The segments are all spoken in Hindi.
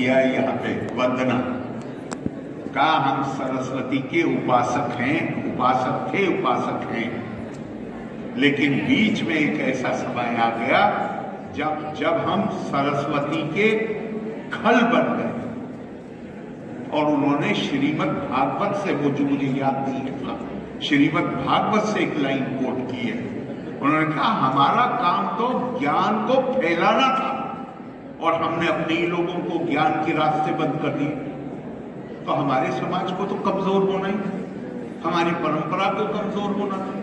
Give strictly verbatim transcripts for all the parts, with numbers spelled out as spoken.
किया यहाँ पे वंदना का, हम सरस्वती के उपासक हैं, उपासक थे, उपासक हैं। लेकिन बीच में एक ऐसा समय आ गया जब जब हम सरस्वती के खल बन गए और उन्होंने श्रीमद् भागवत से, वो जो मुझे याद नहीं है, श्रीमद् भागवत से एक लाइन कोट की है। उन्होंने कहा हमारा काम तो ज्ञान को फैलाना था और हमने अपने ही लोगों को ज्ञान के रास्ते बंद कर दिए, तो हमारे समाज को तो कमजोर होना ही, हमारी परंपरा को कमजोर होना था।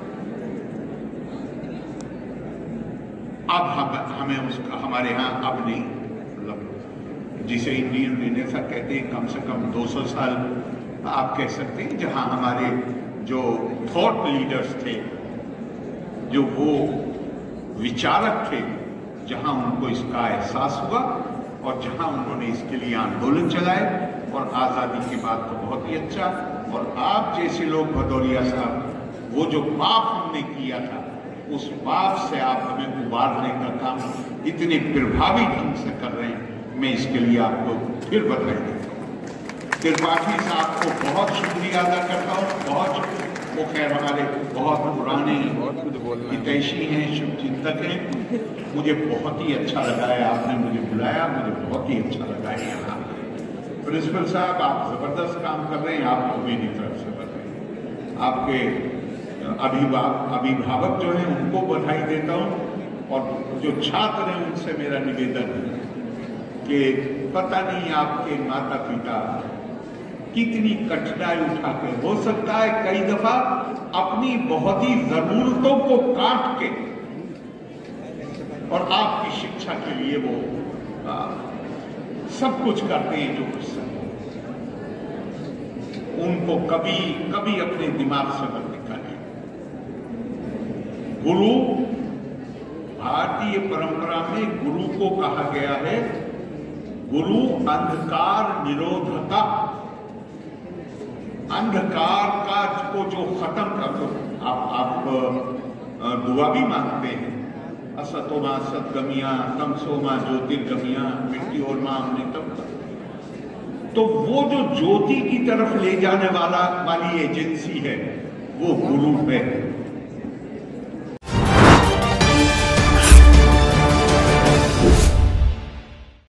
अब हम हमें उसका, हमारे यहाँ अब नहीं, मतलब जिसे इंडियन रिनेसां कहते हैं, कम से कम दो सौ साल आप कह सकते हैं, जहां हमारे जो थॉट लीडर्स थे, जो वो विचारक थे, जहां उनको इसका एहसास हुआ और जहां उन्होंने इसके लिए आंदोलन चलाए, और आजादी की बात तो बहुत ही अच्छा। और आप जैसे लोग भदौरिया साहब, वो जो पाप हमने किया था, उस पाप से आप हमें उबारने का काम इतने प्रभावी ढंग से कर रहे हैं, मैं इसके लिए आपको फिर बधाई देता हूँ। त्रिपाठी साहब को बहुत शुक्रिया अदा करता हूँ, बहुत। वो खैर हमारे बहुत पुराने हितैषी हैं, शुभचिंतक हैं। मुझे बहुत ही अच्छा लगा है, आपने मुझे बुलाया, मुझे बहुत ही अच्छा लगा है यहाँ। प्रिंसिपल साहब, आप जबरदस्त काम कर रहे हैं, आपको मेरी तरफ से बधाई। आपके अभिभावक अभिभावक जो हैं उनको बधाई देता हूँ, और जो छात्र हैं उनसे मेरा निवेदन है कि पता नहीं आपके माता पिता कितनी कठिनाई उठा के, हो सकता है कई दफा अपनी बहुत ही जरूरतों को काट के, और आपकी शिक्षा के लिए वो आ, सब कुछ करते हैं जो कुछ सकते। उनको कभी कभी अपने दिमाग से मत निकालिए। गुरु, भारतीय परंपरा में गुरु को कहा गया है गुरु अंधकार निरोधता, अंधकार का को जो खत्म कर दो। आप आप दुआ भी मांगते हैं, असतोमा सतगमिया तमसोमा ज्योतिर्गमिया मिट्टी और मां अमृतम। तो वो जो ज्योति की तरफ ले जाने वाला वाली एजेंसी है, वो गुरु है।